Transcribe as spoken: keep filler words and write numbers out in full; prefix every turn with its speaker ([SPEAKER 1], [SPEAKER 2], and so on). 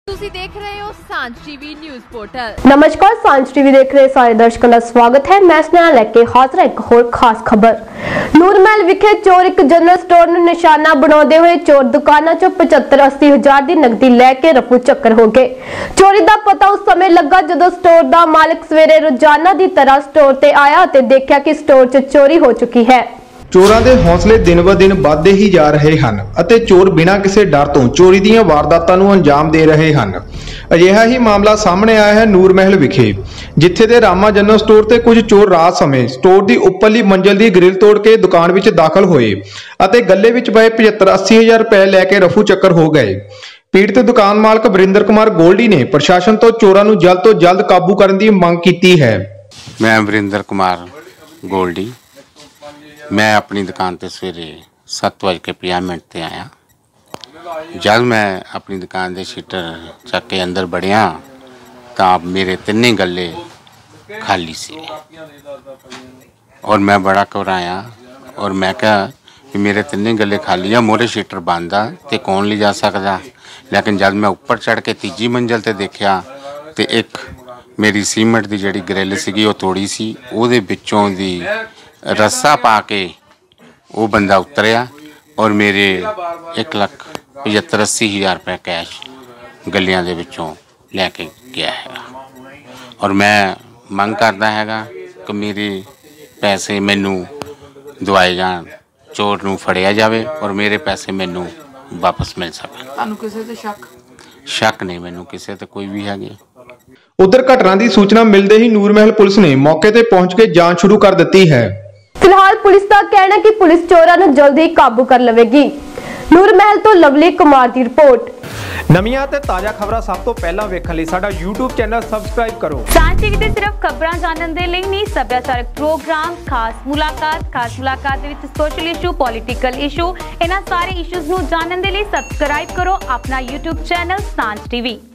[SPEAKER 1] ਤੁਸੀਂ ਦੇਖ ਰਹੇ ਹੋ ਸਾਂਝ ਟੀਵੀ ਨਿਊਜ਼ ਪੋਰਟਲ।
[SPEAKER 2] नमस्कार, साanझ टीवी देख रहे सारे दर्शकों का स्वागत है। मैं स्नेहा लेके हाजिर एक होर खास खबर। ਨੂਰਮਹਿਲ ਵਿਖੇ ਚੋਰ ਇੱਕ ਜਨਰਲ ਸਟੋਰ ਨੂੰ ਨਿਸ਼ਾਨਾ ਬਣਾਉਂਦੇ ਹੋਏ ਚੋਰ ਦੁਕਾਨਾਂ ਚੋਂ ਪਚੱਤਰ अस्सी ਹਜ਼ਾਰ ਦੀ ਨਕਦੀ ਲੈ ਕੇ ਰਫੂ ਚੱਕਰ ਹੋ ਗਏ। ਚੋਰੀ ਦਾ ਪਤਾ ਉਸ ਸਮੇਂ ਲੱਗਾ ਜਦੋਂ ਸਟੋਰ ਦਾ ਮਾਲਕ ਸਵੇਰੇ ਰੋਜ਼ਾਨਾ ਦੀ ਤਰ੍ਹਾਂ ਸਟੋਰ ਤੇ ਆਇਆ ਅਤੇ ਦੇਖਿਆ ਕਿ ਸਟੋਰ 'ਚ ਚੋਰੀ ਹੋ ਚੁੱਕੀ ਹੈ।
[SPEAKER 3] ਚੋਰਾਂ ਦੇ ਹੌਸਲੇ ਦਿਨ ਬ ਦਿਨ ਵੱਧਦੇ ਹੀ ਜਾ ਰਹੇ ਹਨ ਅਤੇ ਚੋਰ ਬਿਨਾਂ ਕਿਸੇ ਡਰ ਤੋਂ ਚੋਰੀ ਦੀਆਂ ਵਾਰਦਾਤਾਂ ਨੂੰ ਅੰਜਾਮ ਦੇ ਰਹੇ ਹਨ। ਅਜਿਹਾ ਹੀ ਮਾਮਲਾ ਸਾਹਮਣੇ ਆਇਆ ਹੈ ਨੂਰਮਹਿਲ ਵਿਖੇ, ਜਿੱਥੇ ਦੇ ਰਾਮਾ ਜਨਰਲ ਸਟੋਰ ਤੇ ਕੁਝ ਚੋਰ ਰਾਤ ਸਮੇਂ ਸਟੋਰ ਦੀ ਉੱਪਰਲੀ ਮੰਜ਼ਲ ਦੀ ਗ੍ਰਿਲ ਤੋੜ ਕੇ ਦੁਕਾਨ ਵਿੱਚ ਦਾਖਲ ਹੋਏ ਅਤੇ ਗੱਲੇ ਵਿੱਚ ਪਏ ਪਚੱਤਰ अस्सी ਹਜ਼ਾਰ ਰੁਪਏ ਲੈ ਕੇ ਰਫੂ ਚੱਕਰ ਹੋ ਗਏ। ਪੀੜਤ ਦੁਕਾਨ ਮਾਲਕ ਵਰਿੰਦਰ ਕੁਮਾਰ ਗੋਲਡੀ ਨੇ ਪ੍ਰਸ਼ਾਸਨ ਤੋਂ ਚੋਰਾਂ ਨੂੰ ਜਲਦ ਤੋਂ ਜਲਦ ਕਾਬੂ ਕਰਨ ਦੀ ਮੰਗ ਕੀਤੀ ਹੈ।
[SPEAKER 4] मैं वरिंदर कुमार गोल्डी, मैं अपनी दुकान पर सवेरे सत्त बज के पंजाह मिनट पर आया। जब मैं अपनी दुकान के शीटर चक के अंदर बढ़िया तो मेरे तिन्ने गले खाली से और मैं बड़ा घबराया और मैं कहा कि मेरे तिन्ने गले खाली आ, मोरे शीटर बंद आ तो कौन ले जा सकता। लेकिन जब मैं उपर चढ़ के तीजी मंजिल पर देखा तो एक मेरी सीमेंट की जिहड़ी ग्रिल सीगी वो तोड़ी सी, उहदे विचों दी रस्सा पा के वो बंदा उतरिया और मेरे एक लख पचहत्तर अस्सी हज़ार रुपये कैश गलियां दे विचों लैके गया है। और मैं मंग करदा हैगा कि मेरे पैसे मैनू दवाए जान, चोर नूं फड़िया जावे और मेरे पैसे मैनू वापस मिल सकन।
[SPEAKER 1] ਤੁਹਾਨੂੰ ਕਿਸੇ ਤੇ ਸ਼ੱਕ
[SPEAKER 4] शक नहीं, मैनू किसी ते कोई भी है।
[SPEAKER 3] ਉਧਰ ਘਟਨਾ ਦੀ ਸੂਚਨਾ ਮਿਲਦੇ ਹੀ ਨੂਰਮਹਿਲ ਪੁਲਿਸ ਨੇ ਮੌਕੇ ਤੇ ਪਹੁੰਚ ਕੇ ਜਾਂਚ ਸ਼ੁਰੂ ਕਰ ਦਿੱਤੀ ਹੈ।
[SPEAKER 2] फिलहाल पुलिस का कहना है कि पुलिस चोरों को जल्द ही काबू कर लवेगी। ਨੂਰਮਹਿਲ ਤੋਂ ਲਵਲੀ ਕੁਮਾਰ ਦੀ ਰਿਪੋर्ट।
[SPEAKER 5] ਨਵੀਆਂ ਤੇ ਤਾਜ਼ਾ ਖਬਰਾਂ ਸਭ ਤੋਂ ਪਹਿਲਾਂ ਵੇਖਣ ਲਈ ਸਾਡਾ YouTube ਚੈਨਲ ਸਬਸਕ੍ਰਾਈਬ ਕਰੋ।
[SPEAKER 6] ਸਾਂਝ ਟੀਵੀ ਤੇ ਸਿਰਫ ਖਬਰਾਂ ਜਾਣਨ ਦੇ ਲਈ ਨਹੀਂ, ਸੱਭਿਆਚਾਰਕ ਪ੍ਰੋਗਰਾਮ, ਖਾਸ ਮੁਲਾਕਾਤ ਖਾਸ ਮੁਲਾਕਾਤ ਦੇ ਵਿੱਚ ਸੋਸ਼ਲ ਇਸ਼ੂ, ਪੋਲੀਟੀਕਲ ਇਸ਼ੂ, ਇਹਨਾਂ ਸਾਰੇ ਇਸ਼ੂਜ਼ ਨੂੰ ਜਾਣਨ ਦੇ ਲਈ ਸਬਸਕ੍ਰਾਈਬ ਕਰੋ ਆਪਣਾ YouTube ਚੈਨਲ ਸਾਂਝ ਟੀਵੀ।